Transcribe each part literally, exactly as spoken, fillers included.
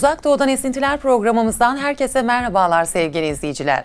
Uzak Doğu'dan Esintiler programımızdan herkese merhabalar sevgili izleyiciler.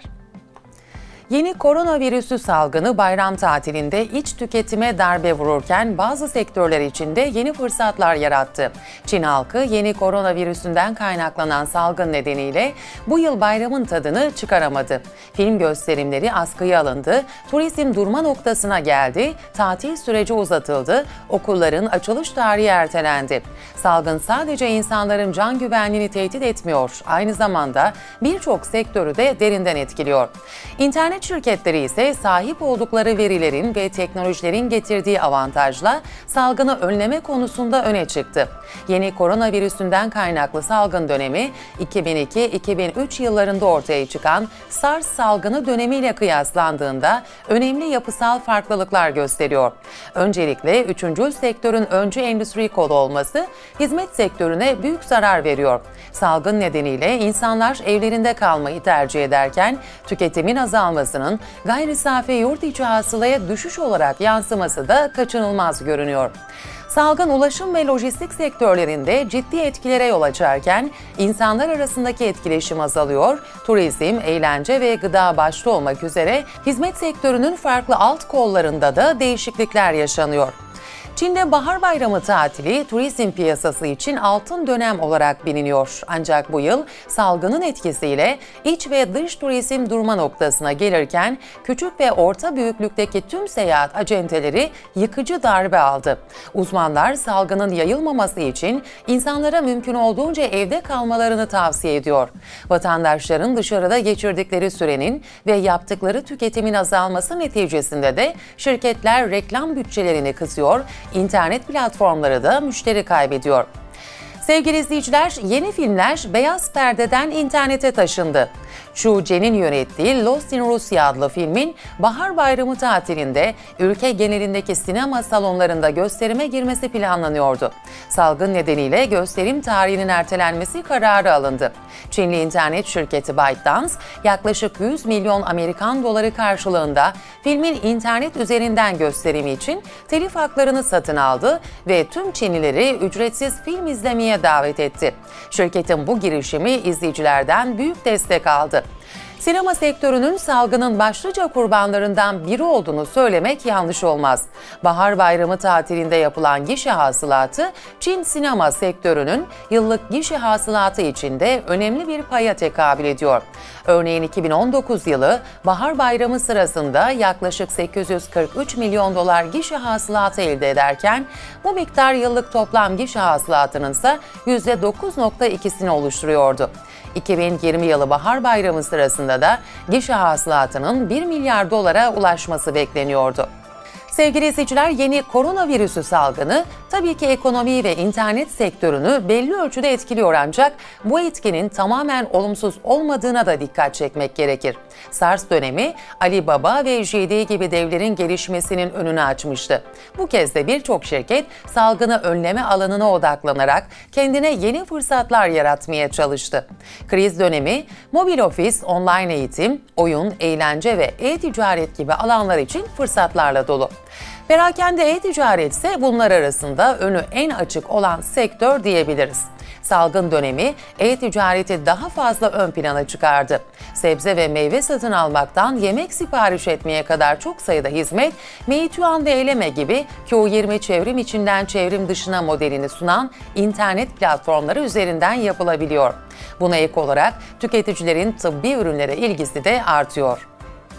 Yeni koronavirüsü salgını bayram tatilinde iç tüketime darbe vururken bazı sektörler için de yeni fırsatlar yarattı. Çin halkı yeni koronavirüsünden kaynaklanan salgın nedeniyle bu yıl bayramın tadını çıkaramadı. Film gösterimleri askıya alındı, turizm durma noktasına geldi, tatil süreci uzatıldı, okulların açılış tarihi ertelendi. Salgın sadece insanların can güvenliğini tehdit etmiyor, aynı zamanda birçok sektörü de derinden etkiliyor. İnternet şirketleri ise sahip oldukları verilerin ve teknolojilerin getirdiği avantajla salgını önleme konusunda öne çıktı. Yeni koronavirüsünden kaynaklı salgın dönemi iki bin iki iki bin üç yıllarında ortaya çıkan SARS salgını dönemiyle kıyaslandığında önemli yapısal farklılıklar gösteriyor. Öncelikle üçüncü sektörün öncü endüstri kodu olması hizmet sektörüne büyük zarar veriyor. Salgın nedeniyle insanlar evlerinde kalmayı tercih ederken tüketimin azalmasının gayri safi yurt içi hasılaya düşüş olarak yansıması da kaçınılmaz görünüyor. Salgın ulaşım ve lojistik sektörlerinde ciddi etkilere yol açarken insanlar arasındaki etkileşim azalıyor, turizm, eğlence ve gıda başta olmak üzere hizmet sektörünün farklı alt kollarında da değişiklikler yaşanıyor. Çin'de Bahar Bayramı tatili turizm piyasası için altın dönem olarak biliniyor. Ancak bu yıl salgının etkisiyle iç ve dış turizm durma noktasına gelirken küçük ve orta büyüklükteki tüm seyahat acenteleri yıkıcı darbe aldı. Uzmanlar salgının yayılmaması için insanlara mümkün olduğunca evde kalmalarını tavsiye ediyor. Vatandaşların dışarıda geçirdikleri sürenin ve yaptıkları tüketimin azalması neticesinde de şirketler reklam bütçelerini kısıyor, İnternet platformları da müşteri kaybediyor. Sevgili izleyiciler, yeni filmler beyaz perdeden internete taşındı. Chu Zhen'in yönettiği Lost in Russia adlı filmin Bahar Bayramı tatilinde ülke genelindeki sinema salonlarında gösterime girmesi planlanıyordu. Salgın nedeniyle gösterim tarihinin ertelenmesi kararı alındı. Çinli internet şirketi ByteDance yaklaşık yüz milyon Amerikan doları karşılığında filmin internet üzerinden gösterimi için telif haklarını satın aldı ve tüm Çinlileri ücretsiz film izlemeye davet etti. Şirketin bu girişimi izleyicilerden büyük destek aldı. Sinema sektörünün salgının başlıca kurbanlarından biri olduğunu söylemek yanlış olmaz. Bahar Bayramı tatilinde yapılan gişe hasılatı, Çin sinema sektörünün yıllık gişe hasılatı içinde önemli bir paya tekabül ediyor. Örneğin iki bin on dokuz yılı Bahar Bayramı sırasında yaklaşık sekiz yüz kırk üç milyon dolar gişe hasılatı elde ederken bu miktar yıllık toplam gişe hasılatının ise yüzde dokuz nokta ikisini oluşturuyordu. iki bin yirmi yılı Bahar Bayramı sırasında da gişe hasılatının bir milyar dolara ulaşması bekleniyordu. Sevgili izleyiciler, yeni koronavirüsü salgını tabii ki ekonomi ve internet sektörünü belli ölçüde etkiliyor ancak bu etkinin tamamen olumsuz olmadığına da dikkat çekmek gerekir. SARS dönemi Alibaba ve J D gibi devlerin gelişmesinin önünü açmıştı. Bu kez de birçok şirket salgını önleme alanına odaklanarak kendine yeni fırsatlar yaratmaya çalıştı. Kriz dönemi mobil ofis, online eğitim, oyun, eğlence ve e-ticaret gibi alanlar için fırsatlarla dolu. Perakende e-ticaret ise bunlar arasında önü en açık olan sektör diyebiliriz. Salgın dönemi e-ticareti daha fazla ön plana çıkardı. Sebze ve meyve satın almaktan yemek sipariş etmeye kadar çok sayıda hizmet, Meituan ve Eleme gibi Q yirmi çevrim içinden çevrim dışına modelini sunan internet platformları üzerinden yapılabiliyor. Buna ek olarak tüketicilerin tıbbi ürünlere ilgisi de artıyor.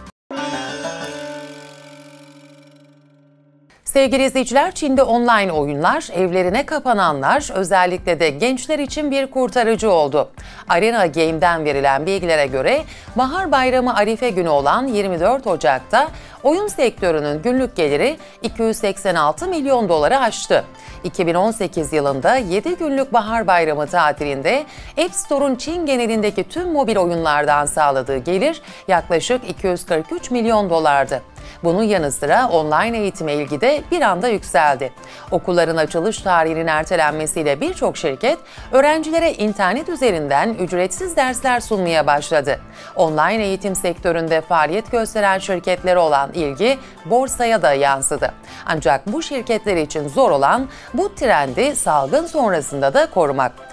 Sevgili izleyiciler, Çin'de online oyunlar, evlerine kapananlar, özellikle de gençler için bir kurtarıcı oldu. Arena Game'den verilen bilgilere göre Bahar Bayramı Arife günü olan yirmi dört Ocak'ta oyun sektörünün günlük geliri iki yüz seksen altı milyon doları aştı. iki bin on sekiz yılında yedi günlük Bahar Bayramı tatilinde App Store'un Çin genelindeki tüm mobil oyunlardan sağladığı gelir yaklaşık iki yüz kırk üç milyon dolardı. Bunun yanı sıra online eğitime ilgi de bir anda yükseldi. Okulların açılış tarihinin ertelenmesiyle birçok şirket öğrencilere internet üzerinden ücretsiz dersler sunmaya başladı. Online eğitim sektöründe faaliyet gösteren şirketlere olan ilgi borsaya da yansıdı. Ancak bu şirketler için zor olan bu trendi salgın sonrasında da korumak.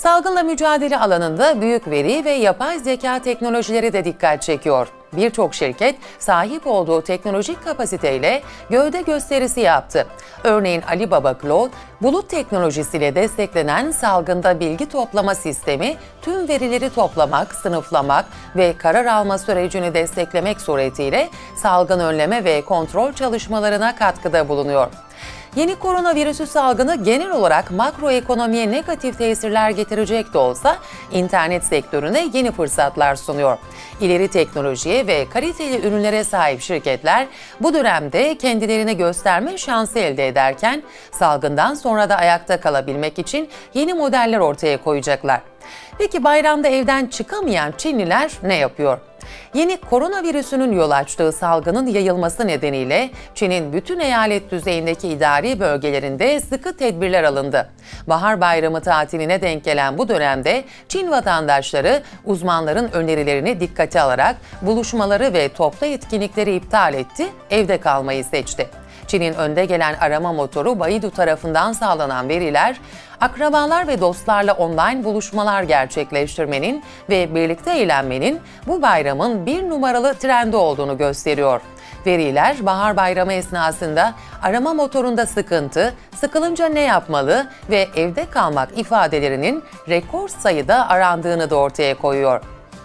Salgınla mücadele alanında büyük veri ve yapay zeka teknolojileri de dikkat çekiyor. Birçok şirket sahip olduğu teknolojik kapasiteyle gövde gösterisi yaptı. Örneğin Alibaba Cloud, bulut teknolojisiyle desteklenen salgında bilgi toplama sistemi, tüm verileri toplamak, sınıflamak ve karar alma sürecini desteklemek suretiyle salgın önleme ve kontrol çalışmalarına katkıda bulunuyor. Yeni koronavirüsü salgını genel olarak makroekonomiye negatif tesirler getirecek de olsa internet sektörüne yeni fırsatlar sunuyor. İleri teknolojiye ve kaliteli ürünlere sahip şirketler bu dönemde kendilerini gösterme şansı elde ederken salgından sonra da ayakta kalabilmek için yeni modeller ortaya koyacaklar. Peki bayramda evden çıkamayan Çinliler ne yapıyor? Yeni koronavirüsünün yol açtığı salgının yayılması nedeniyle Çin'in bütün eyalet düzeyindeki idari bölgelerinde sıkı tedbirler alındı. Bahar bayramı tatiline denk gelen bu dönemde Çin vatandaşları uzmanların önerilerini dikkate alarak buluşmaları ve toplu etkinlikleri iptal etti, evde kalmayı seçti. Çin'in önde gelen arama motoru Baidu tarafından sağlanan veriler, akrabalar ve dostlarla online buluşmalar gerçekleştirmenin ve birlikte eğlenmenin bu bayramın bir numaralı trendi olduğunu gösteriyor. Veriler, Bahar Bayramı esnasında arama motorunda sıkıntı, sıkılınca ne yapmalı ve evde kalmak ifadelerinin rekor sayıda arandığını da ortaya koyuyor.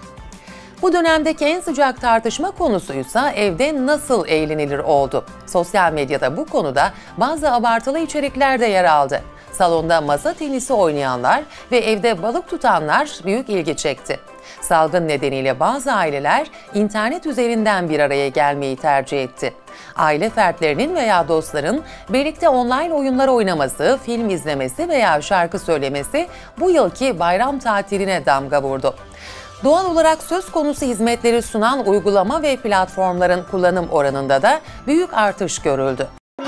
Bu dönemdeki en sıcak tartışma konusuysa evde nasıl eğlenilir oldu. Sosyal medyada bu konuda bazı abartılı içerikler de yer aldı. Salonda masa tenisi oynayanlar ve evde balık tutanlar büyük ilgi çekti. Salgın nedeniyle bazı aileler internet üzerinden bir araya gelmeyi tercih etti. Aile fertlerinin veya dostların birlikte online oyunlar oynaması, film izlemesi veya şarkı söylemesi bu yılki bayram tatiline damga vurdu. Doğal olarak söz konusu hizmetleri sunan uygulama ve platformların kullanım oranında da büyük artış görüldü.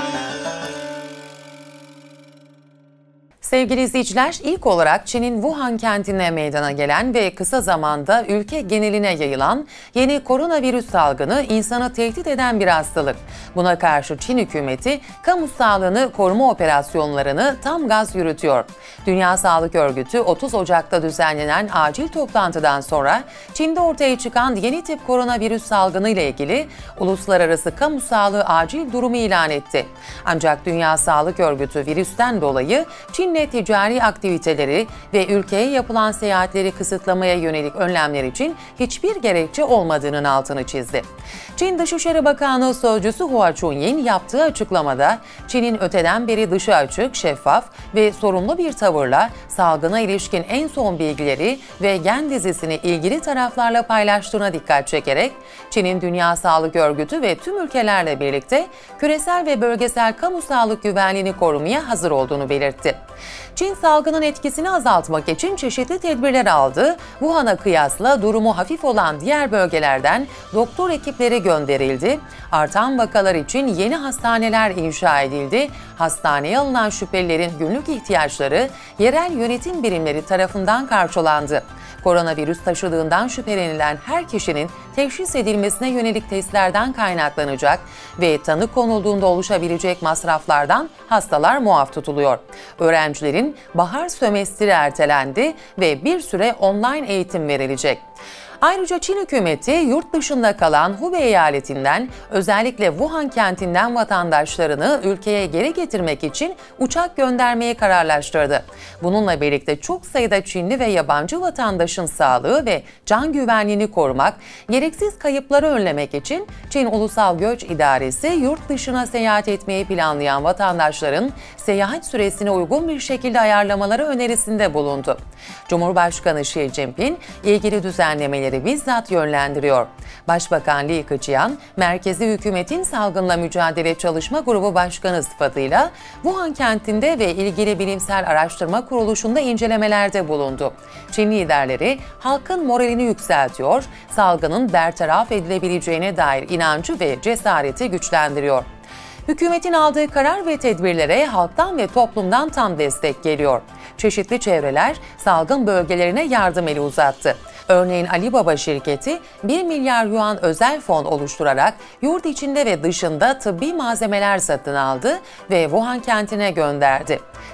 Sevgili izleyiciler, ilk olarak Çin'in Wuhan kentine meydana gelen ve kısa zamanda ülke geneline yayılan yeni koronavirüs salgını insanı tehdit eden bir hastalık. Buna karşı Çin hükümeti kamu sağlığını koruma operasyonlarını tam gaz yürütüyor. Dünya Sağlık Örgütü otuz Ocak'ta düzenlenen acil toplantıdan sonra Çin'de ortaya çıkan yeni tip koronavirüs salgını ile ilgili uluslararası kamu sağlığı acil durumu ilan etti. Ancak Dünya Sağlık Örgütü virüsten dolayı Çin'le ticari aktiviteleri ve ülkeye yapılan seyahatleri kısıtlamaya yönelik önlemler için hiçbir gerekçe olmadığının altını çizdi. Çin Dışişleri Bakanlığı Sözcüsü Hua Chunying yaptığı açıklamada Çin'in öteden beri dışı açık, şeffaf ve sorumlu bir tavırla salgına ilişkin en son bilgileri ve gen dizisini ilgili taraflarla paylaştığına dikkat çekerek Çin'in Dünya Sağlık Örgütü ve tüm ülkelerle birlikte küresel ve bölgesel kamu sağlık güvenliğini korumaya hazır olduğunu belirtti. Çin salgının etkisini azaltmak için çeşitli tedbirler aldı. Wuhan'a kıyasla durumu hafif olan diğer bölgelerden doktor ekipleri gönderildi. Artan vakalar için yeni hastaneler inşa edildi. Hastaneye alınan şüphelilerin günlük ihtiyaçları yerel yönetim birimleri tarafından karşılandı. Koronavirüs taşıdığından şüphelenilen her kişinin teşhis edilmesine yönelik testlerden kaynaklanacak ve tanı konulduğunda oluşabilecek masraflardan hastalar muaf tutuluyor. Öğrencilerin bahar sömestri ertelendi ve bir süre online eğitim verilecek. Ayrıca Çin hükümeti yurt dışında kalan Hubei eyaletinden özellikle Wuhan kentinden vatandaşlarını ülkeye geri getirmek için uçak göndermeye kararlaştırdı. Bununla birlikte çok sayıda Çinli ve yabancı vatandaşın sağlığı ve can güvenliğini korumak, gereksiz kayıpları önlemek için Çin Ulusal Göç İdaresi yurt dışına seyahat etmeyi planlayan vatandaşların seyahat süresine uygun bir şekilde ayarlamaları önerisinde bulundu. Cumhurbaşkanı Xi Jinping ilgili düzenlemeleri bizzat yönlendiriyor. Başbakan Li Keqiang, merkezi hükümetin salgınla mücadele çalışma grubu başkanı sıfatıyla Wuhan kentinde ve ilgili bilimsel araştırma kuruluşunda incelemelerde bulundu. Çin liderleri halkın moralini yükseltiyor, salgının bertaraf edilebileceğine dair inancı ve cesareti güçlendiriyor. Hükümetin aldığı karar ve tedbirlere halktan ve toplumdan tam destek geliyor. Çeşitli çevreler salgın bölgelerine yardım eli uzattı. Örneğin Alibaba şirketi bir milyar yuan özel fon oluşturarak yurt içinde ve dışında tıbbi malzemeler satın aldı ve Wuhan kentine gönderdi.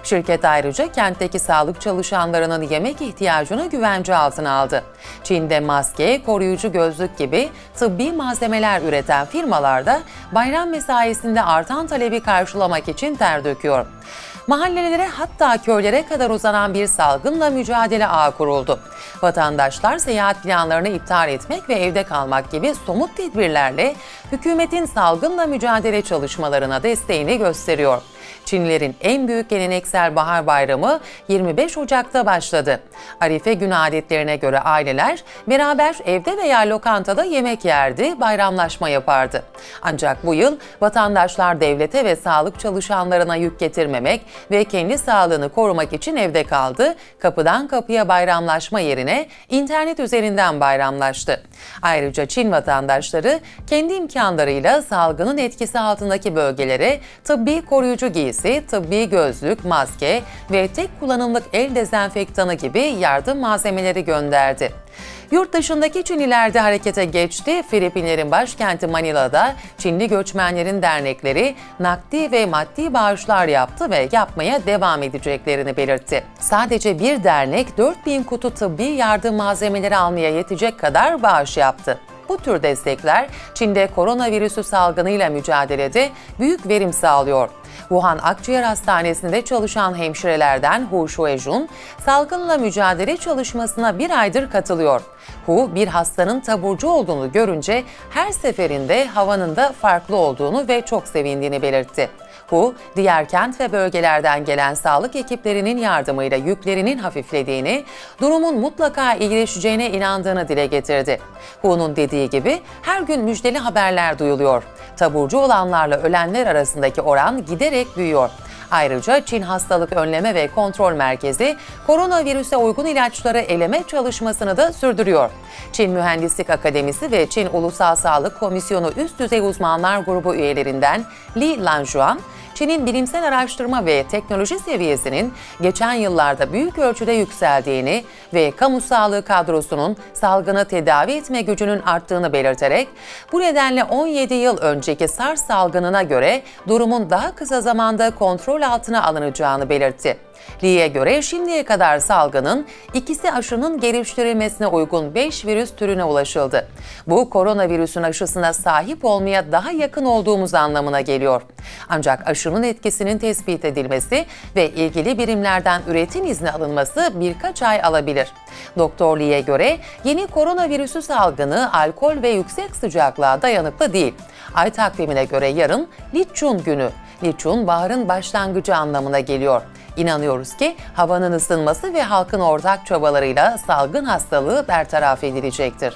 Şirket ayrıca kentteki sağlık çalışanlarının yemek ihtiyacını güvence altına aldı. Çin'de maske, koruyucu gözlük gibi tıbbi malzemeler üreten firmalar da bayram mesaisinde artan talebi karşılamak için ter döküyor. Mahallelere hatta köylere kadar uzanan bir salgınla mücadele ağı kuruldu. Vatandaşlar seyahat planlarını iptal etmek ve evde kalmak gibi somut tedbirlerle hükümetin salgınla mücadele çalışmalarına desteğini gösteriyor. Çinlilerin en büyük geleneksel bahar bayramı yirmi beş Ocak'ta başladı. Arife günü adetlerine göre aileler beraber evde veya lokantada yemek yerdi, bayramlaşma yapardı. Ancak bu yıl vatandaşlar devlete ve sağlık çalışanlarına yük getirmemek ve kendi sağlığını korumak için evde kaldı, kapıdan kapıya bayramlaşma yerine internet üzerinden bayramlaştı. Ayrıca Çin vatandaşları kendi imkanlarıyla salgının etkisi altındaki bölgelere tıbbi koruyucu giysi, tıbbi gözlük, maske ve tek kullanımlık el dezenfektanı gibi yardım malzemeleri gönderdi. Yurt dışındaki Çinliler de harekete geçti. Filipinlerin başkenti Manila'da Çinli göçmenlerin dernekleri nakdi ve maddi bağışlar yaptı ve yapmaya devam edeceklerini belirtti. Sadece bir dernek dört bin kutu tıbbi yardım malzemeleri almaya yetecek kadar bağış yaptı. Bu tür destekler Çin'de koronavirüsü salgınıyla mücadelede büyük verim sağlıyor. Wuhan Akciğer Hastanesi'nde çalışan hemşirelerden Hu Shuejun, salgınla mücadele çalışmasına bir aydır katılıyor. Hu, bir hastanın taburcu olduğunu görünce her seferinde havanın da farklı olduğunu ve çok sevindiğini belirtti. Hu, diğer kent ve bölgelerden gelen sağlık ekiplerinin yardımıyla yüklerinin hafiflediğini, durumun mutlaka iyileşeceğine inandığını dile getirdi. Hu'nun dediği gibi her gün müjdeli haberler duyuluyor. Taburcu olanlarla ölenler arasındaki oran giderek büyüyor. Ayrıca Çin Hastalık Önleme ve Kontrol Merkezi koronavirüse uygun ilaçları eleme çalışmasını da sürdürüyor. Çin Mühendislik Akademisi ve Çin Ulusal Sağlık Komisyonu üst düzey uzmanlar grubu üyelerinden Li Lanjuan, Çin'in bilimsel araştırma ve teknoloji seviyesinin geçen yıllarda büyük ölçüde yükseldiğini ve kamu sağlığı kadrosunun salgını tedavi etme gücünün arttığını belirterek, bu nedenle on yedi yıl önceki SARS salgınına göre durumun daha kısa zamanda kontrol altına alınacağını belirtti. Li'ye göre şimdiye kadar salgının ikisi aşının geliştirilmesine uygun beş virüs türüne ulaşıldı. Bu koronavirüsün aşısına sahip olmaya daha yakın olduğumuz anlamına geliyor. Ancak aşının etkisinin tespit edilmesi ve ilgili birimlerden üretim izni alınması birkaç ay alabilir. Doktor Li'ye göre yeni koronavirüsü salgını alkol ve yüksek sıcaklığa dayanıklı değil. Ay takvimine göre yarın Lichun günü. Lichun baharın başlangıcı anlamına geliyor. İnanıyoruz ki havanın ısınması ve halkın ortak çabalarıyla salgın hastalığı bertaraf edilecektir.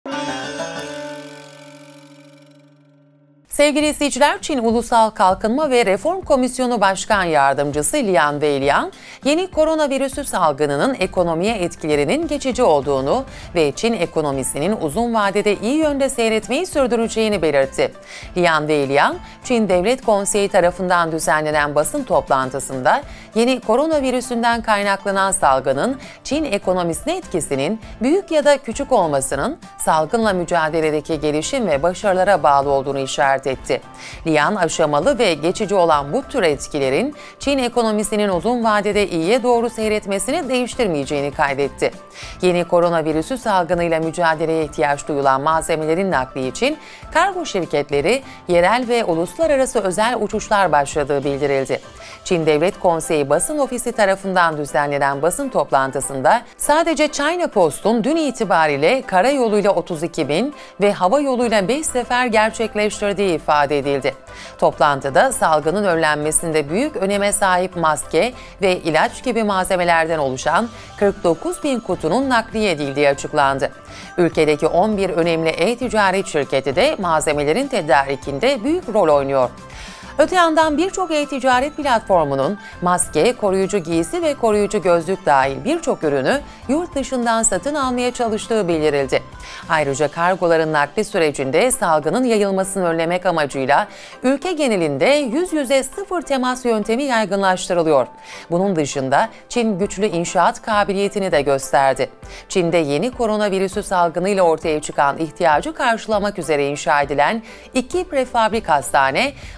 Sevgili izleyiciler, Çin Ulusal Kalkınma ve Reform Komisyonu Başkan Yardımcısı Lian Weiliang, yeni koronavirüsü salgınının ekonomiye etkilerinin geçici olduğunu ve Çin ekonomisinin uzun vadede iyi yönde seyretmeyi sürdüreceğini belirtti. Lian Weiliang, Çin Devlet Konseyi tarafından düzenlenen basın toplantısında yeni koronavirüsünden kaynaklanan salgının Çin ekonomisine etkisinin büyük ya da küçük olmasının salgınla mücadeledeki gelişim ve başarılara bağlı olduğunu işaret etti. Lian, aşamalı ve geçici olan bu tür etkilerin Çin ekonomisinin uzun vadede iyiye doğru seyretmesini değiştirmeyeceğini kaydetti. Yeni koronavirüsü salgınıyla mücadeleye ihtiyaç duyulan malzemelerin nakli için kargo şirketleri yerel ve uluslararası özel uçuşlar başladığı bildirildi. Çin Devlet Konseyi Basın Ofisi tarafından düzenlenen basın toplantısında sadece China Post'un dün itibariyle karayoluyla otuz iki bin ve hava yoluyla beş sefer gerçekleştirdiği ifade edildi. Toplantıda salgının önlenmesinde büyük öneme sahip maske ve ilaç gibi malzemelerden oluşan kırk dokuz bin kutunun nakliye edildiği açıklandı. Ülkedeki on bir önemli e-ticaret şirketi de malzemelerin tedarikinde büyük rol oynuyor. Öte yandan birçok e-ticaret platformunun maske, koruyucu giysi ve koruyucu gözlük dahil birçok ürünü yurt dışından satın almaya çalıştığı bildirildi. Ayrıca kargoların nakli sürecinde salgının yayılmasını önlemek amacıyla ülke genelinde yüz yüze sıfır temas yöntemi yaygınlaştırılıyor. Bunun dışında Çin güçlü inşaat kabiliyetini de gösterdi. Çin'de yeni koronavirüsü salgınıyla ortaya çıkan ihtiyacı karşılamak üzere inşa edilen iki prefabrik hastane bu hafta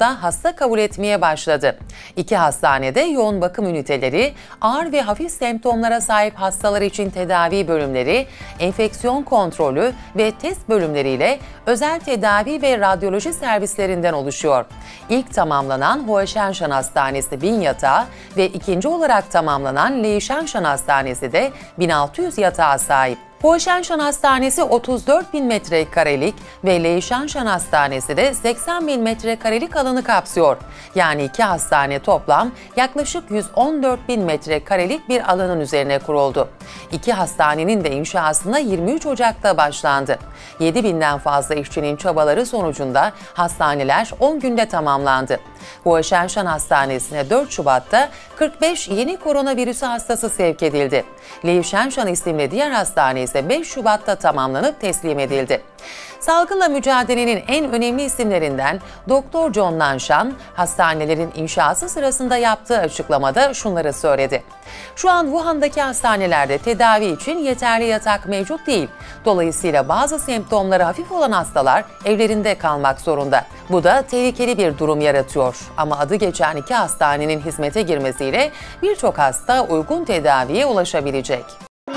Çin'de hasta kabul etmeye başladı. İki hastanede yoğun bakım üniteleri, ağır ve hafif semptomlara sahip hastalar için tedavi bölümleri, enfeksiyon kontrolü ve test bölümleriyle özel tedavi ve radyoloji servislerinden oluşuyor. İlk tamamlanan Huaşanshan Hastanesi bin yatağı ve ikinci olarak tamamlanan Leishanshan Hastanesi de bin altı yüz yatağa sahip. Huaşanshan Hastanesi otuz dört bin metrekarelik ve Leishanshan Hastanesi de seksen bin metrekarelik alanı kapsıyor. Yani iki hastane toplam yaklaşık yüz on dört bin metrekarelik bir alanın üzerine kuruldu. İki hastanenin de inşasına yirmi üç Ocak'ta başlandı. yedi binden fazla işçinin çabaları sonucunda hastaneler on günde tamamlandı. Huaşanshan Hastanesi'ne dört Şubat'ta kırk beş yeni koronavirüsü hastası sevk edildi. Leishanshan isimli diğer hastane ise beş Şubat'ta tamamlanıp teslim edildi. Salgınla mücadelenin en önemli isimlerinden Doktor John Nanshan, hastanelerin inşası sırasında yaptığı açıklamada şunları söyledi. Şu an Wuhan'daki hastanelerde tedavi için yeterli yatak mevcut değil. Dolayısıyla bazı semptomları hafif olan hastalar evlerinde kalmak zorunda. Bu da tehlikeli bir durum yaratıyor. Ama adı geçen iki hastanenin hizmete girmesiyle birçok hasta uygun tedaviye ulaşabilecek.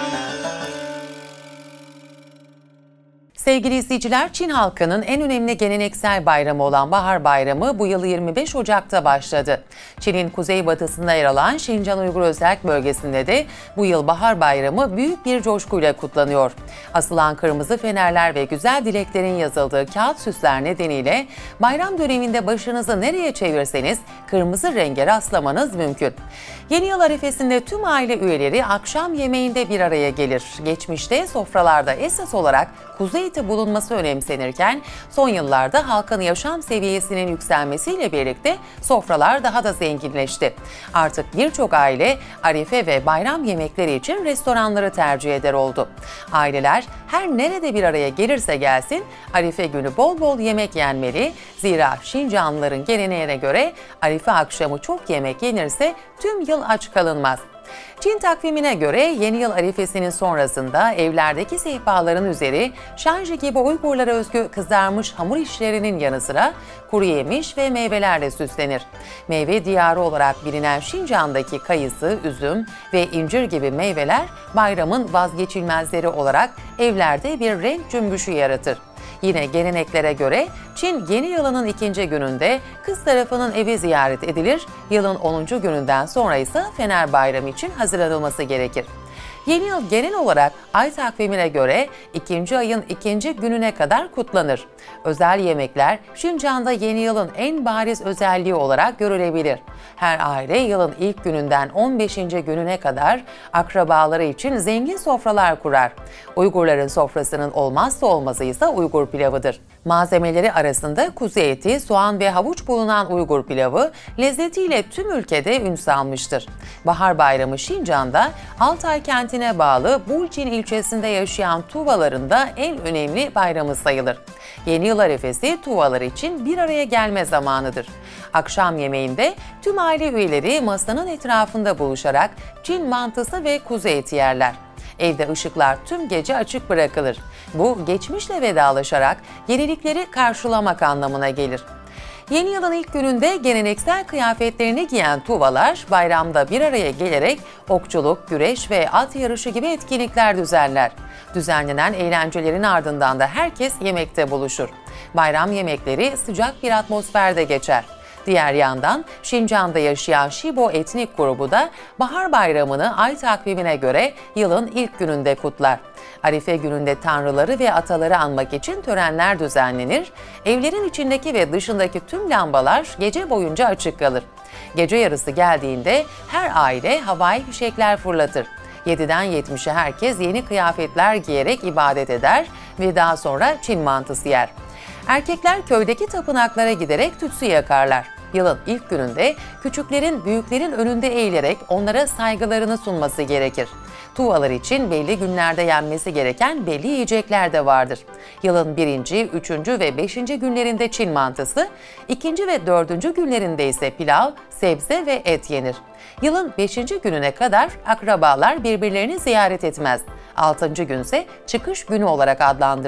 Sevgili izleyiciler, Çin halkının en önemli geleneksel bayramı olan Bahar Bayramı bu yıl yirmi beş Ocak'ta başladı. Çin'in kuzeybatısında yer alan Şincan Uygur Özerk Bölgesi'nde de bu yıl Bahar Bayramı büyük bir coşkuyla kutlanıyor. Asılan kırmızı fenerler ve güzel dileklerin yazıldığı kağıt süsler nedeniyle bayram döneminde başınızı nereye çevirseniz kırmızı renge rastlamanız mümkün. Yeni yıl arifesinde tüm aile üyeleri akşam yemeğinde bir araya gelir. Geçmişte sofralarda esas olarak kuzu eti bulunması önemsenirken son yıllarda halkın yaşam seviyesinin yükselmesiyle birlikte sofralar daha da zenginleşti. Artık birçok aile arife ve bayram yemekleri için restoranları tercih eder oldu. Aileler her nerede bir araya gelirse gelsin arife günü bol bol yemek yenmeli. Zira Şincanlıların geleneğine göre arife akşamı çok yemek yenirse tüm yıl aç kalınmaz. Çin takvimine göre yeni yıl arifesinin sonrasında evlerdeki sehpaların üzeri şanji gibi Uygurlara özgü kızarmış hamur işlerinin yanı sıra kuru yemiş ve meyvelerle süslenir. Meyve diyarı olarak bilinen Şincan'daki kayısı, üzüm ve incir gibi meyveler bayramın vazgeçilmezleri olarak evlerde bir renk cümbüşü yaratır. Yine geleneklere göre Çin yeni yılının ikinci gününde kız tarafının evi ziyaret edilir, yılın onuncu gününden sonra ise Fener Bayramı için hazırlanılması gerekir. Yeni yıl genel olarak ay takvimine göre ikinci ayın ikinci gününe kadar kutlanır. Özel yemekler Şincan'da yeni yılın en bariz özelliği olarak görülebilir. Her aile yılın ilk gününden on beşinci gününe kadar akrabaları için zengin sofralar kurar. Uygurların sofrasının olmazsa olmazı ise Uygur pilavıdır. Malzemeleri arasında kuzu eti, soğan ve havuç bulunan Uygur pilavı lezzetiyle tüm ülkede ün salmıştır. Bahar Bayramı Şincan'da Altay kentine bağlı Bulcin ilçesinde yaşayan Tuvaların da en önemli bayramı sayılır. Yeni yıl arifesi Tuvalar için bir araya gelme zamanıdır. Akşam yemeğinde tüm aile üyeleri masanın etrafında buluşarak Çin mantısı ve kuzu eti yerler. Evde ışıklar tüm gece açık bırakılır. Bu geçmişle vedalaşarak yenilikleri karşılamak anlamına gelir. Yeni yılın ilk gününde geleneksel kıyafetlerini giyen Tuvalar bayramda bir araya gelerek okçuluk, güreş ve at yarışı gibi etkinlikler düzenler. Düzenlenen eğlencelerin ardından da herkes yemekte buluşur. Bayram yemekleri sıcak bir atmosferde geçer. Diğer yandan Şincan'da yaşayan Shibo etnik grubu da Bahar Bayramı'nı ay takvimine göre yılın ilk gününde kutlar. Arife gününde tanrıları ve ataları anmak için törenler düzenlenir, evlerin içindeki ve dışındaki tüm lambalar gece boyunca açık kalır. Gece yarısı geldiğinde her aile havai fişekler fırlatır. yediden yetmişe herkes yeni kıyafetler giyerek ibadet eder ve daha sonra Çin mantısı yer. Erkekler köydeki tapınaklara giderek tütsü yakarlar. Yılın ilk gününde küçüklerin büyüklerin önünde eğilerek onlara saygılarını sunması gerekir. Tuvalar için belli günlerde yenmesi gereken belli yiyecekler de vardır. Yılın birinci, üçüncü ve beşinci günlerinde Çin mantısı, ikinci ve dördüncü günlerinde ise pilav, sebze ve et yenir. Yılın beşinci gününe kadar akrabalar birbirlerini ziyaret etmez. altıncı günse çıkış günü olarak adlandırılır.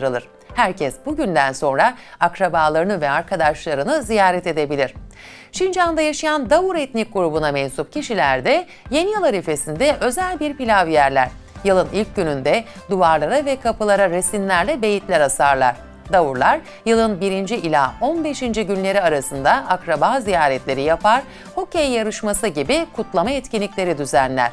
Herkes bugünden sonra akrabalarını ve arkadaşlarını ziyaret edebilir. Şincan'da yaşayan Davur etnik grubuna mensup kişiler de yeni yıl arifesinde özel bir pilav yerler. Yılın ilk gününde duvarlara ve kapılara resimlerle beyitler asarlar. Davurlar yılın birinci ila on beşinci günleri arasında akraba ziyaretleri yapar, hokey yarışması gibi kutlama etkinlikleri düzenler.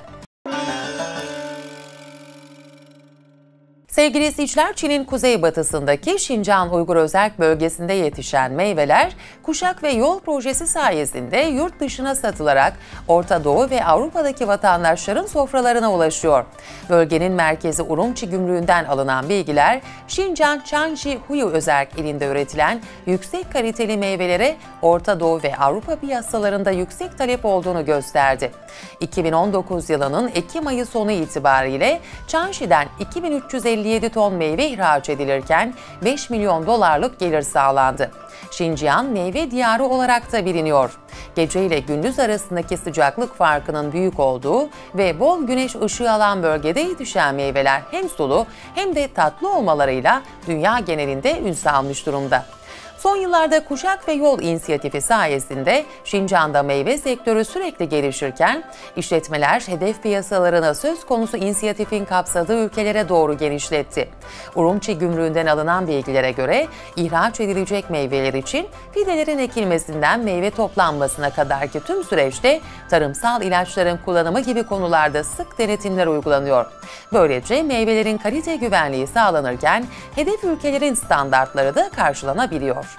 Sevgili izleyiciler, Çin'in kuzeybatısındaki Şincan Uygur Özerk Bölgesi'nde yetişen meyveler, Kuşak ve Yol projesi sayesinde yurt dışına satılarak Orta Doğu ve Avrupa'daki vatandaşların sofralarına ulaşıyor. Bölgenin merkezi Urumçi Gümrüğü'nden alınan bilgiler, Şincan Çangji Huyu Özerk ilinde üretilen yüksek kaliteli meyvelere Orta Doğu ve Avrupa piyasalarında yüksek talep olduğunu gösterdi. iki bin on dokuz yılının Ekim ayı sonu itibariyle Çangji'den iki bin üç yüz elli yedi ton meyve ihraç edilirken beş milyon dolarlık gelir sağlandı. Şincan meyve diyarı olarak da biliniyor. Gece ile gündüz arasındaki sıcaklık farkının büyük olduğu ve bol güneş ışığı alan bölgede yetişen meyveler hem sulu hem de tatlı olmalarıyla dünya genelinde ün salmış durumda. Son yıllarda Kuşak ve Yol inisiyatifi sayesinde Şincan'da meyve sektörü sürekli gelişirken işletmeler hedef piyasalarını söz konusu inisiyatifin kapsadığı ülkelere doğru genişletti. Urumçi Gümrüğü'nden alınan bilgilere göre ihraç edilecek meyveler için fidelerin ekilmesinden meyve toplanmasına kadarki tüm süreçte tarımsal ilaçların kullanımı gibi konularda sık denetimler uygulanıyor. Böylece meyvelerin kalite güvenliği sağlanırken hedef ülkelerin standartları da karşılanabiliyor.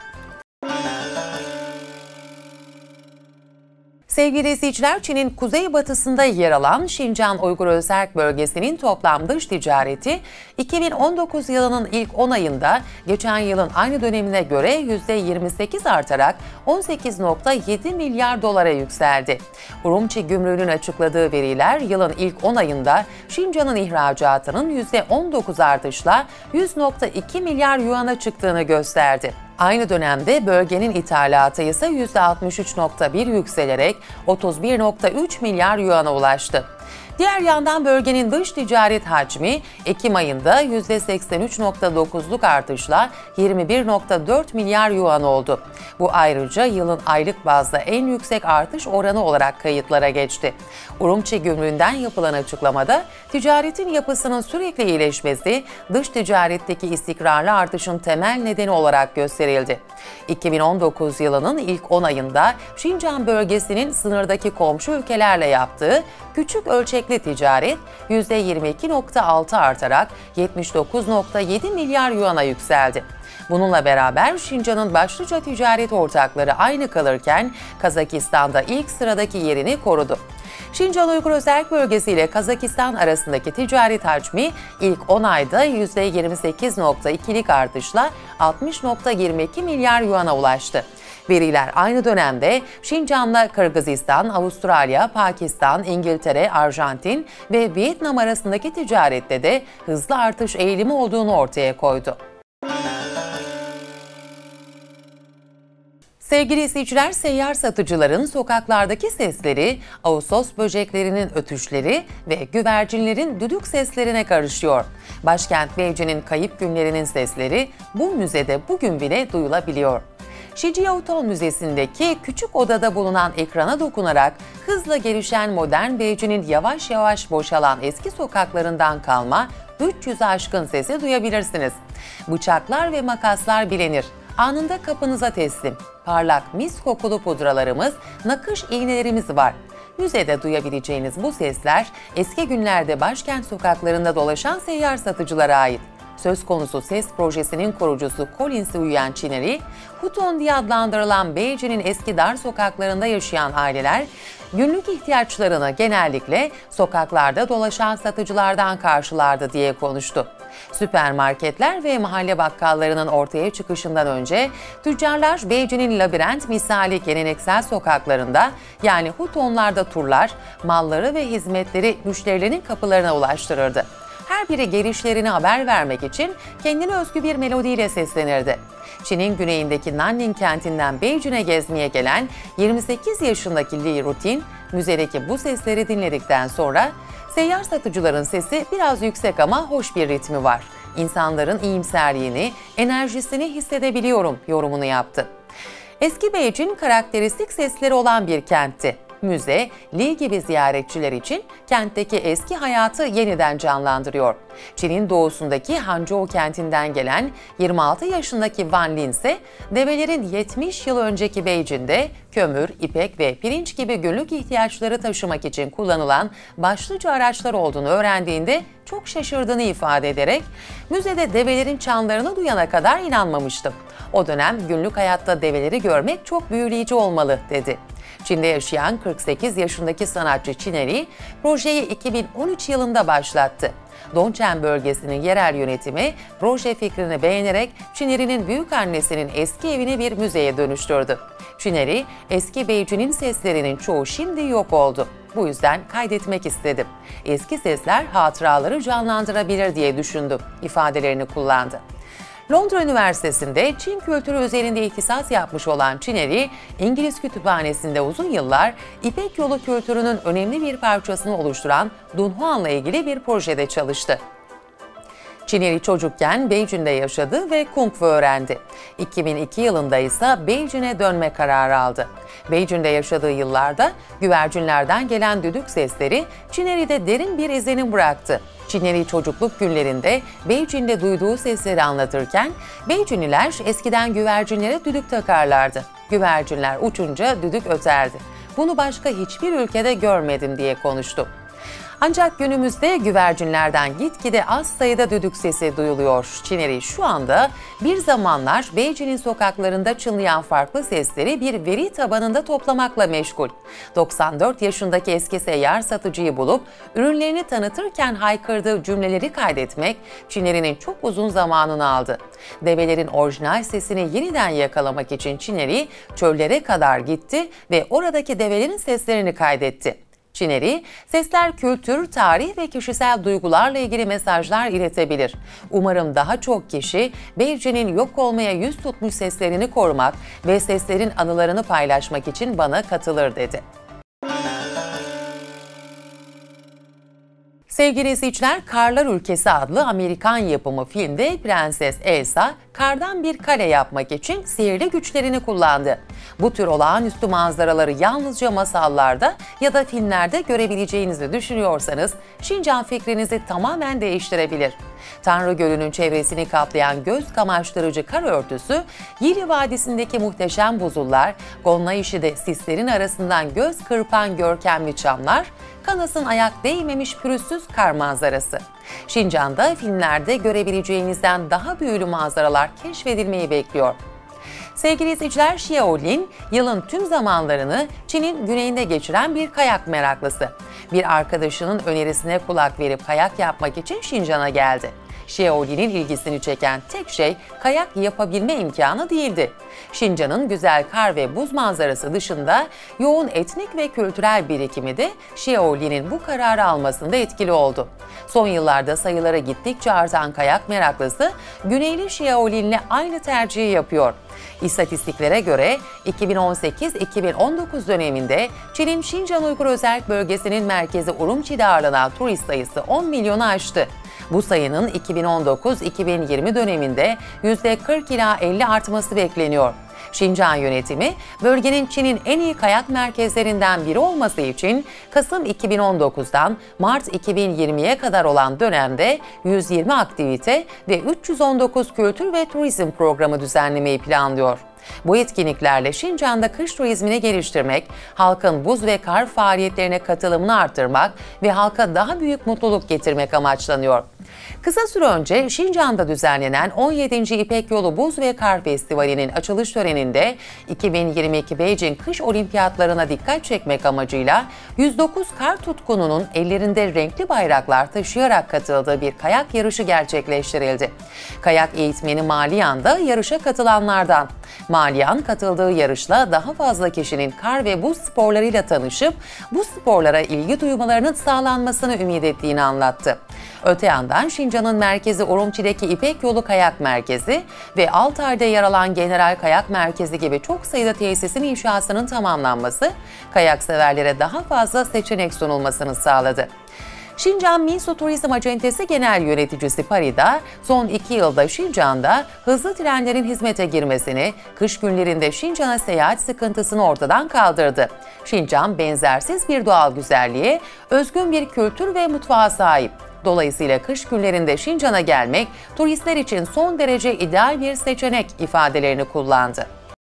Sevgili izleyiciler, Çin'in kuzeybatısında yer alan Şincan Uygur Özerk Bölgesi'nin toplam dış ticareti iki bin on dokuz yılının ilk on ayında geçen yılın aynı dönemine göre yüzde yirmi sekiz artarak on sekiz virgül yedi milyar dolara yükseldi. Urumçi Gümrüğü'nün açıkladığı veriler yılın ilk on ayında Şincan'ın ihracatının yüzde on dokuz artışla yüz virgül iki milyar yuana çıktığını gösterdi. Aynı dönemde bölgenin ithalatı ise yüzde altmış üç virgül bir yükselerek otuz bir virgül üç milyar yuana ulaştı. Diğer yandan bölgenin dış ticaret hacmi Ekim ayında yüzde seksen üç virgül dokuzluk artışla yirmi bir virgül dört milyar yuan oldu. Bu ayrıca yılın aylık bazda en yüksek artış oranı olarak kayıtlara geçti. Urumçi Gümrüğü'nden yapılan açıklamada ticaretin yapısının sürekli iyileşmesi dış ticaretteki istikrarlı artışın temel nedeni olarak gösterildi. iki bin on dokuz yılının ilk on ayında Şincan bölgesinin sınırdaki komşu ülkelerle yaptığı küçük ölçekli ticaret yüzde yirmi iki virgül altı artarak yetmiş dokuz virgül yedi milyar yuana yükseldi. Bununla beraber Şincan'ın başlıca ticaret ortakları aynı kalırken Kazakistan'da ilk sıradaki yerini korudu. Şincan Uygur Özerk Bölgesi ile Kazakistan arasındaki ticaret hacmi ilk on ayda yüzde yirmi sekiz virgül ikilik artışla altmış virgül yirmi iki milyar yuana ulaştı. Veriler aynı dönemde Şincan'la Kırgızistan, Avustralya, Pakistan, İngiltere, Arjantin ve Vietnam arasındaki ticarette de hızlı artış eğilimi olduğunu ortaya koydu. Sevgili izleyiciler, seyyar satıcıların sokaklardaki sesleri, Ağustos böceklerinin ötüşleri ve güvercinlerin düdük seslerine karışıyor. Başkent Beyci'nin kayıp günlerinin sesleri bu müzede bugün bile duyulabiliyor. Shijiaoton Müzesi'ndeki küçük odada bulunan ekrana dokunarak hızla gelişen modern Beyci'nin yavaş yavaş boşalan eski sokaklarından kalma üç yüze aşkın sesi duyabilirsiniz. Bıçaklar ve makaslar bilenir. Anında kapınıza teslim. Parlak mis kokulu pudralarımız, nakış iğnelerimiz var. Müzede duyabileceğiniz bu sesler eski günlerde başkent sokaklarında dolaşan seyyar satıcılara ait. Söz konusu ses projesinin kurucusu Colin Siuyan-Chineri, Huton diye adlandırılan Beyci'nin eski dar sokaklarında yaşayan aileler, günlük ihtiyaçlarını genellikle sokaklarda dolaşan satıcılardan karşılardı diye konuştu. Süpermarketler ve mahalle bakkallarının ortaya çıkışından önce tüccarlar Beyci'nin labirent misali geleneksel sokaklarında yani Hutonlarda turlar, malları ve hizmetleri müşterilerin kapılarına ulaştırırdı. Her biri gelişlerini haber vermek için kendine özgü bir melodiyle seslenirdi. Çin'in güneyindeki Nanning kentinden Beyci'ne gezmeye gelen yirmi sekiz yaşındaki Li Rutin, müzedeki bu sesleri dinledikten sonra "Seyyar satıcıların sesi biraz yüksek ama hoş bir ritmi var. İnsanların iyimserliğini, enerjisini hissedebiliyorum yorumunu yaptı. Eski Beijing karakteristik sesleri olan bir kentti. Müze, Li gibi ziyaretçiler için kentteki eski hayatı yeniden canlandırıyor. Çin'in doğusundaki Hangzhou kentinden gelen yirmi altı yaşındaki Wang Lin ise develerin yetmiş yıl önceki Beijing'de kömür, ipek ve pirinç gibi günlük ihtiyaçları taşımak için kullanılan başlıca araçlar olduğunu öğrendiğinde çok şaşırdığını ifade ederek, "Müzede develerin çanlarını duyana kadar inanmamıştım. O dönem günlük hayatta develeri görmek çok büyüleyici olmalı," dedi. Çin'de yaşayan kırk sekiz yaşındaki sanatçı Çineri, projeyi iki bin on üç yılında başlattı. Dongchen bölgesinin yerel yönetimi proje fikrini beğenerek Çineri'nin büyükannesinin eski evini bir müzeye dönüştürdü. Çineri, eski Beijing'in seslerinin çoğu şimdi yok oldu. Bu yüzden kaydetmek istedim. Eski sesler hatıraları canlandırabilir diye düşündüm ifadelerini kullandı. Londra Üniversitesi'nde Çin kültürü üzerinde ihtisas yapmış olan Çineri, İngiliz kütüphanesinde uzun yıllar İpek Yolu kültürünün önemli bir parçasını oluşturan Dunhuan'la ilgili bir projede çalıştı. Çineri çocukken Beijing'de yaşadı ve Kung Fu öğrendi. iki bin iki yılında ise Beijing'e dönme kararı aldı. Beijing'de yaşadığı yıllarda güvercinlerden gelen düdük sesleri Çineri'de derin bir izlenim bıraktı. Çineri çocukluk günlerinde Beijing'de duyduğu sesleri anlatırken, Beijingliler eskiden güvercinlere düdük takarlardı. Güvercinler uçunca düdük öterdi. Bunu başka hiçbir ülkede görmedim diye konuştu. Ancak günümüzde güvercinlerden gitgide az sayıda düdük sesi duyuluyor. Çineri şu anda bir zamanlar Beijing'in sokaklarında çınlayan farklı sesleri bir veri tabanında toplamakla meşgul. doksan dört yaşındaki eski seyyar satıcıyı bulup ürünlerini tanıtırken haykırdığı cümleleri kaydetmek Çineri'nin çok uzun zamanını aldı. Develerin orijinal sesini yeniden yakalamak için Çineri çöllere kadar gitti ve oradaki develerin seslerini kaydetti. Çineri, sesler kültür, tarih ve kişisel duygularla ilgili mesajlar iletebilir. Umarım daha çok kişi Beijing'in yok olmaya yüz tutmuş seslerini korumak ve seslerin anılarını paylaşmak için bana katılır, dedi. Sevgili izleyiciler, Karlar Ülkesi adlı Amerikan yapımı filmde Prenses Elsa, kardan bir kale yapmak için sihirli güçlerini kullandı. Bu tür olağanüstü manzaraları yalnızca masallarda ya da filmlerde görebileceğinizi düşünüyorsanız, Şincan fikrinizi tamamen değiştirebilir. Tanrı Gölü'nün çevresini kaplayan göz kamaştırıcı kar örtüsü, Yili Vadisi'ndeki muhteşem buzullar, Gonnaichi'de sislerin arasından göz kırpan görkemli çamlar, Kanas'ın ayak değmemiş pürüzsüz kar manzarası. Şincan'da filmlerde görebileceğinizden daha büyülü manzaralar keşfedilmeyi bekliyor. Sevgili izleyiciler, Xiao Lin, yılın tüm zamanlarını Çin'in güneyinde geçiren bir kayak meraklısı. Bir arkadaşının önerisine kulak verip kayak yapmak için Şincan'a geldi. Xiao Lin'in ilgisini çeken tek şey kayak yapabilme imkanı değildi. Şincan'ın güzel kar ve buz manzarası dışında yoğun etnik ve kültürel birikimi de Xiao Lin'in bu kararı almasında etkili oldu. Son yıllarda sayıları gittikçe artan kayak meraklısı, Güneyli Xiao Lin'le aynı tercihi yapıyor. İstatistiklere göre iki bin on sekiz iki bin on dokuz döneminde Çin'in Şincan Uygur Özerk Bölgesi'nin merkezi Urumçi'de ağırlanan turist sayısı on milyonu aştı. Bu sayının iki bin on dokuz iki bin yirmi döneminde yüzde kırk ila elli artması bekleniyor. Şincan yönetimi, bölgenin Çin'in en iyi kayak merkezlerinden biri olması için Kasım iki bin on dokuzdan Mart iki bin yirmiye kadar olan dönemde yüz yirmi aktivite ve üç yüz on dokuz kültür ve turizm programı düzenlemeyi planlıyor. Bu etkinliklerle Şincan'da kış turizmini geliştirmek, halkın buz ve kar faaliyetlerine katılımını artırmak ve halka daha büyük mutluluk getirmek amaçlanıyor. Kısa süre önce Şincan'da düzenlenen on yedinci İpek Yolu Buz ve Kar Festivali'nin açılış töreninde iki bin yirmi iki Beijing Kış Olimpiyatlarına dikkat çekmek amacıyla yüz dokuz kar tutkununun ellerinde renkli bayraklar taşıyarak katıldığı bir kayak yarışı gerçekleştirildi. Kayak eğitmeni Malian da yarışa katılanlardan. Malian katıldığı yarışla daha fazla kişinin kar ve buz sporlarıyla tanışıp bu sporlara ilgi duymalarının sağlanmasını ümit ettiğini anlattı. Öte yandan Şincan'ın merkezi Urumçi'deki İpek Yolu Kayak Merkezi ve Altay'da yer alan General Kayak Merkezi gibi çok sayıda tesisin inşasının tamamlanması, kayak severlere daha fazla seçenek sunulmasını sağladı. Şincan Minsu Turizm Acentesi Genel Yöneticisi Parida, son iki yılda Şincan'da hızlı trenlerin hizmete girmesini, kış günlerinde Şincan'a seyahat sıkıntısını ortadan kaldırdı. Şincan, benzersiz bir doğal güzelliğe, özgün bir kültür ve mutfağa sahip. Dolayısıyla kış günlerinde Şincan'a gelmek, turistler için son derece ideal bir seçenek ifadelerini kullandı.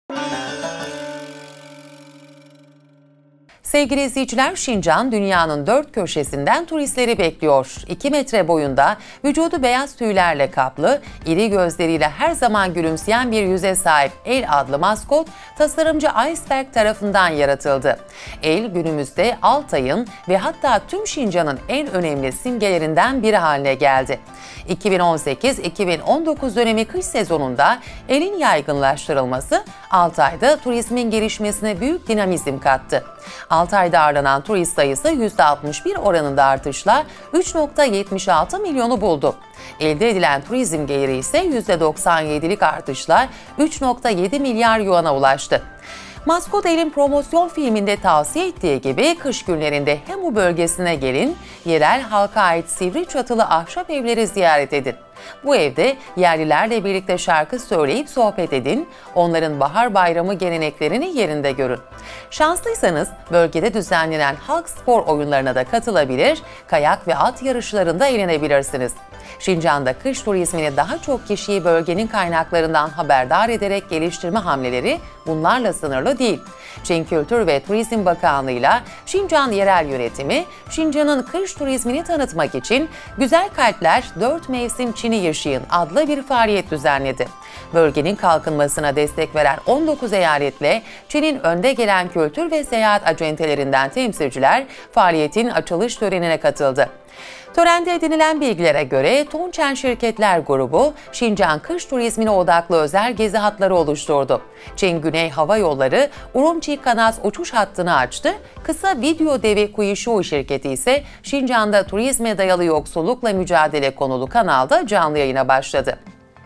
Sevgili izleyiciler, Şincan dünyanın dört köşesinden turistleri bekliyor. iki metre boyunda, vücudu beyaz tüylerle kaplı, iri gözleriyle her zaman gülümseyen bir yüze sahip El adlı maskot, tasarımcı Iceberg tarafından yaratıldı. El, günümüzde Altay'ın ve hatta tüm Şincan'ın en önemli simgelerinden biri haline geldi. iki bin on sekiz iki bin on dokuz dönemi kış sezonunda El'in yaygınlaştırılması, Altay'da turizmin gelişmesine büyük dinamizm kattı. Altay'da ağırlanan turist sayısı yüzde altmış bir oranında artışla üç virgül yetmiş altı milyonu buldu. Elde edilen turizm geliri ise yüzde doksan yedilik artışla üç virgül yedi milyar yuana ulaştı. Maskot El'in promosyon filminde tavsiye ettiği gibi kış günlerinde Hemu bölgesine gelin, yerel halka ait sivri çatılı ahşap evleri ziyaret edin. Bu evde yerlilerle birlikte şarkı söyleyip sohbet edin, onların bahar bayramı geleneklerini yerinde görün. Şanslıysanız bölgede düzenlenen halk spor oyunlarına da katılabilir, kayak ve at yarışlarında eğlenebilirsiniz. Şincan'da kış turizmini daha çok kişiyi bölgenin kaynaklarından haberdar ederek geliştirme hamleleri bunlarla sınırlı değil. Çin Kültür ve Turizm Bakanlığı'yla Şincan Yerel Yönetimi, Şincan'ın kış turizmini tanıtmak için Güzel Kalpler Dört Mevsim Çin'i Yaşayın adlı bir faaliyet düzenledi. Bölgenin kalkınmasına destek veren on dokuz eyaletle Çin'in önde gelen kültür ve seyahat acentelerinden temsilciler faaliyetin açılış törenine katıldı. Törende edinilen bilgilere göre Tongcheng Şirketler Grubu, Şincan kış turizmine odaklı özel gezi hatları oluşturdu. Çin Güney Hava Yolları, Urumqi kanat uçuş hattını açtı. Kısa video devi Kuishu şirketi ise Şincan'da turizme dayalı yoksullukla mücadele konulu kanalda canlı yayına başladı.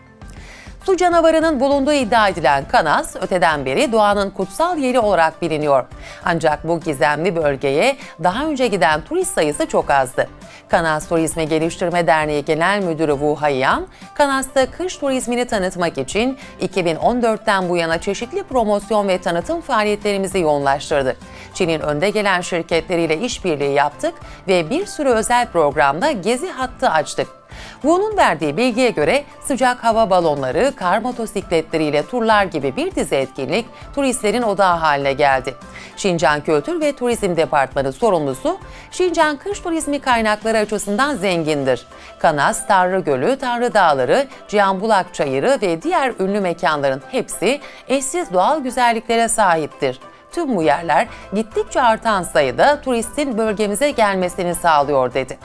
Su canavarının bulunduğu iddia edilen Kanas, öteden beri doğanın kutsal yeri olarak biliniyor. Ancak bu gizemli bölgeye daha önce giden turist sayısı çok azdı. Kanas Turizmi Geliştirme Derneği Genel Müdürü Wu Haiyan, Kanas'ta kış turizmini tanıtmak için iki bin on dörtten bu yana çeşitli promosyon ve tanıtım faaliyetlerimizi yoğunlaştırdık. Çin'in önde gelen şirketleriyle işbirliği yaptık ve bir sürü özel programda gezi hattı açtık. Wu'nun verdiği bilgiye göre sıcak hava balonları, kar motosikletleriyle turlar gibi bir dizi etkinlik turistlerin odağı haline geldi. Şincan Kültür ve Turizm Departmanı sorumlusu, Şincan kış turizmi kaynakları açısından zengindir. Kanas, Tanrı Gölü, Tanrı Dağları, Cihanbulak Çayırı ve diğer ünlü mekanların hepsi eşsiz doğal güzelliklere sahiptir. Tüm bu yerler gittikçe artan sayıda turistin bölgemize gelmesini sağlıyor dedi.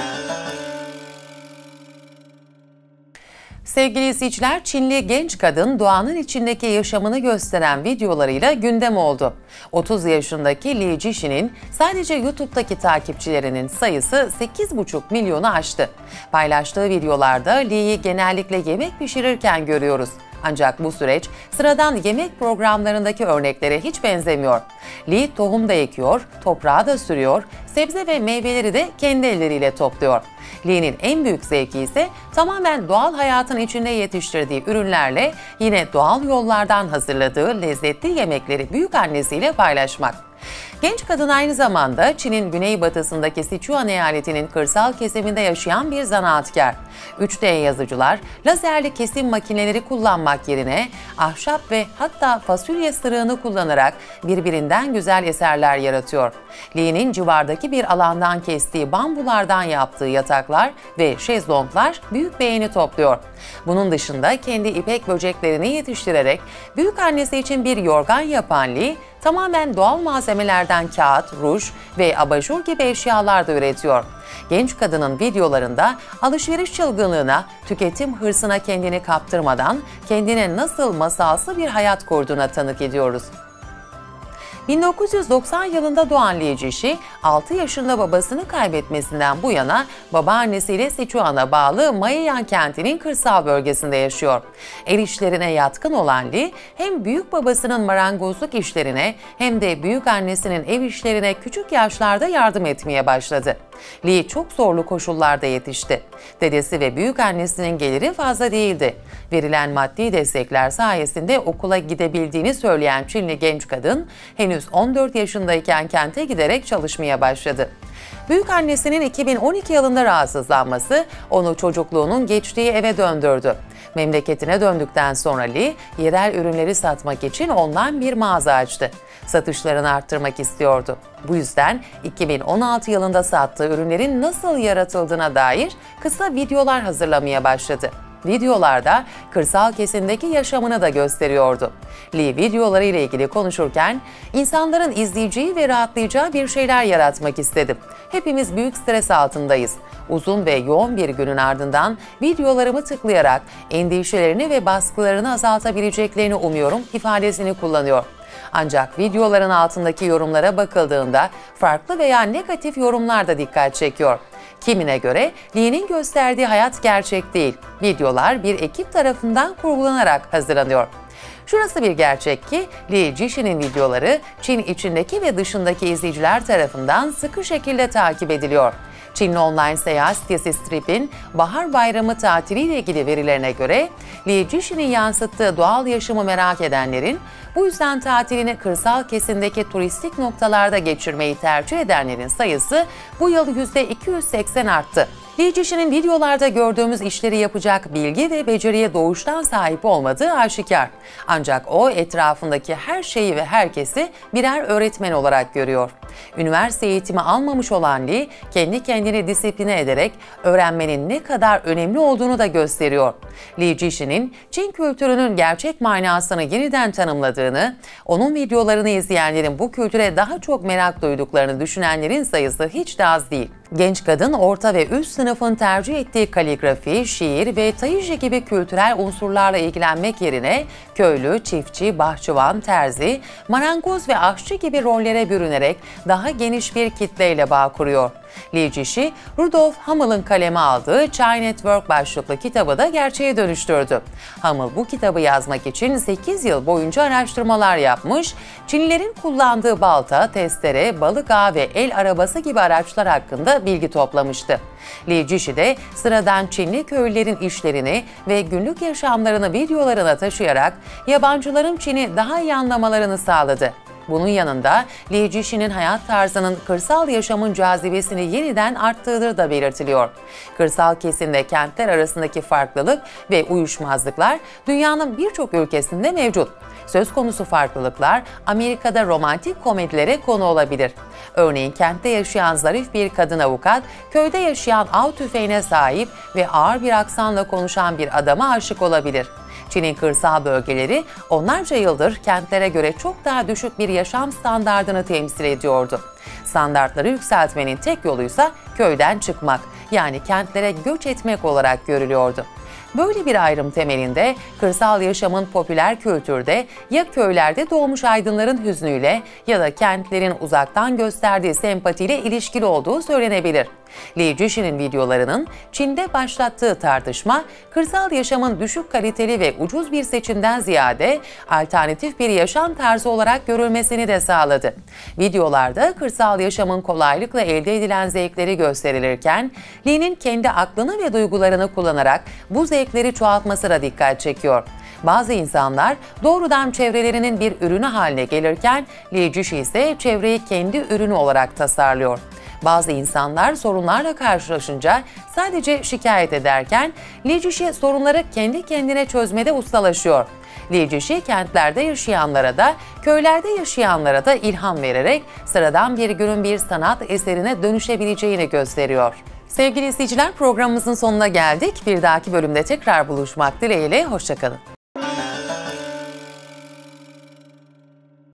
Sevgili izleyiciler, Çinli genç kadın doğanın içindeki yaşamını gösteren videolarıyla gündem oldu. otuz yaşındaki Li Jixin'in sadece YouTube'daki takipçilerinin sayısı sekiz buçuk milyonu aştı. Paylaştığı videolarda Li'yi genellikle yemek pişirirken görüyoruz. Ancak bu süreç sıradan yemek programlarındaki örneklere hiç benzemiyor. Li tohum da ekiyor, toprağa da sürüyor, sebze ve meyveleri de kendi elleriyle topluyor. Li'nin en büyük zevki ise tamamen doğal hayatın içinde yetiştirdiği ürünlerle yine doğal yollardan hazırladığı lezzetli yemekleri büyükannesiyle paylaşmak. Genç kadın aynı zamanda Çin'in güneybatısındaki Sichuan eyaletinin kırsal kesiminde yaşayan bir zanaatkar. üç D yazıcılar, lazerli kesim makineleri kullanmak yerine ahşap ve hatta fasulye sırığını kullanarak birbirinden güzel eserler yaratıyor. Li'nin civardaki bir alandan kestiği bambulardan yaptığı yataklar ve şezlonglar büyük beğeni topluyor. Bunun dışında kendi ipek böceklerini yetiştirerek büyükannesi için bir yorgan yapan Li, tamamen doğal malzemelerden kağıt, ruj ve abajur gibi eşyalar da üretiyor. Genç kadının videolarında alışveriş çılgınlığına, tüketim hırsına kendini kaptırmadan kendine nasıl masalsı bir hayat kurduğuna tanık ediyoruz. bin dokuz yüz doksan yılında doğan Li Jixi, altı yaşında babasını kaybetmesinden bu yana babaannesiyle Sichuan'a bağlı Maoyan kentinin kırsal bölgesinde yaşıyor. El işlerine yatkın olan Li, hem büyük babasının marangozluk işlerine hem de büyük annesinin ev işlerine küçük yaşlarda yardım etmeye başladı. Lee çok zorlu koşullarda yetişti. Dedesi ve büyükannesinin geliri fazla değildi. Verilen maddi destekler sayesinde okula gidebildiğini söyleyen Çinli genç kadın, henüz on dört yaşındayken kente giderek çalışmaya başladı. Büyükannesinin iki bin on iki yılında rahatsızlanması onu çocukluğunun geçtiği eve döndürdü. Memleketine döndükten sonra Lee, yerel ürünleri satmak için online bir mağaza açtı. Satışlarını arttırmak istiyordu. Bu yüzden iki bin on altı yılında sattığı ürünlerin nasıl yaratıldığına dair kısa videolar hazırlamaya başladı. Videolarda kırsal kesimdeki yaşamını da gösteriyordu. Lee videoları ile ilgili konuşurken, insanların izleyeceği ve rahatlayacağı bir şeyler yaratmak istedim. Hepimiz büyük stres altındayız. Uzun ve yoğun bir günün ardından videolarımı tıklayarak endişelerini ve baskılarını azaltabileceklerini umuyorum ifadesini kullanıyor. Ancak videoların altındaki yorumlara bakıldığında farklı veya negatif yorumlar da dikkat çekiyor. Kimine göre Lee'nin gösterdiği hayat gerçek değil. Videolar bir ekip tarafından kurgulanarak hazırlanıyor. Şurası bir gerçek ki Lee Jishin'in videoları Çin içindeki ve dışındaki izleyiciler tarafından sıkı şekilde takip ediliyor. Çinli online seyahat sitesi Strip'in Bahar Bayramı tatiliyle ilgili verilerine göre Lee Jishin'in yansıttığı doğal yaşamı merak edenlerin, bu yüzden tatilini kırsal kesimdeki turistik noktalarda geçirmeyi tercih edenlerin sayısı bu yıl yüzde iki yüz seksen arttı. Lee Jishin'in videolarda gördüğümüz işleri yapacak bilgi ve beceriye doğuştan sahip olmadığı aşikar. Ancak o etrafındaki her şeyi ve herkesi birer öğretmen olarak görüyor. Üniversite eğitimi almamış olan Lee, kendi kendini disipline ederek öğrenmenin ne kadar önemli olduğunu da gösteriyor. Lee Jishin'in Çin kültürünün gerçek manasını yeniden tanımladığını, onun videolarını izleyenlerin bu kültüre daha çok merak duyduklarını düşünenlerin sayısı hiç de az değil. Genç kadın orta ve üst sınıfın tercih ettiği kaligrafi, şiir ve taiji gibi kültürel unsurlarla ilgilenmek yerine köylü, çiftçi, bahçıvan, terzi, marangoz ve aşçı gibi rollere bürünerek daha geniş bir kitleyle bağ kuruyor. Lee Jishin, Rudolf Hammel'ın kaleme aldığı China Network başlıklı kitabı da gerçeğe dönüştürdü. Hammel bu kitabı yazmak için sekiz yıl boyunca araştırmalar yapmış, Çinlilerin kullandığı balta, testere, balık ağı ve el arabası gibi araçlar hakkında bilgi toplamıştı. Lee Jishin de sıradan Çinli köylülerin işlerini ve günlük yaşamlarını videolarına taşıyarak yabancıların Çin'i daha iyi anlamalarını sağladı. Bunun yanında Lee Jishin'in hayat tarzının kırsal yaşamın cazibesini yeniden arttığı da belirtiliyor. Kırsal kesimde kentler arasındaki farklılık ve uyuşmazlıklar dünyanın birçok ülkesinde mevcut. Söz konusu farklılıklar Amerika'da romantik komedilere konu olabilir. Örneğin kentte yaşayan zarif bir kadın avukat, köyde yaşayan av tüfeğine sahip ve ağır bir aksanla konuşan bir adama aşık olabilir. Çin'in kırsal bölgeleri onlarca yıldır kentlere göre çok daha düşük bir yaşam standardını temsil ediyordu. Standartları yükseltmenin tek yoluysa köyden çıkmak, yani kentlere göç etmek olarak görülüyordu. Böyle bir ayrım temelinde kırsal yaşamın popüler kültürde ya köylerde doğmuş aydınların hüznüyle ya da kentlerin uzaktan gösterdiği sempatiyle ilişkili olduğu söylenebilir. Lee Jishin'in videolarının Çin'de başlattığı tartışma, kırsal yaşamın düşük kaliteli ve ucuz bir seçimden ziyade alternatif bir yaşam tarzı olarak görülmesini de sağladı. Videolarda kırsal yaşamın kolaylıkla elde edilen zevkleri gösterilirken, Lee'nin kendi aklını ve duygularını kullanarak bu zevkleri çoğaltması da dikkat çekiyor. Bazı insanlar doğrudan çevrelerinin bir ürünü haline gelirken, Lee Jishin ise çevreyi kendi ürünü olarak tasarlıyor. Bazı insanlar sorunlarla karşılaşınca sadece şikayet ederken, Lee Jishin sorunları kendi kendine çözmede ustalaşıyor. Lee Jishin kentlerde yaşayanlara da, köylerde yaşayanlara da ilham vererek sıradan bir günün bir sanat eserine dönüşebileceğini gösteriyor. Sevgili izleyiciler, programımızın sonuna geldik. Bir dahaki bölümde tekrar buluşmak dileğiyle, hoşça kalın.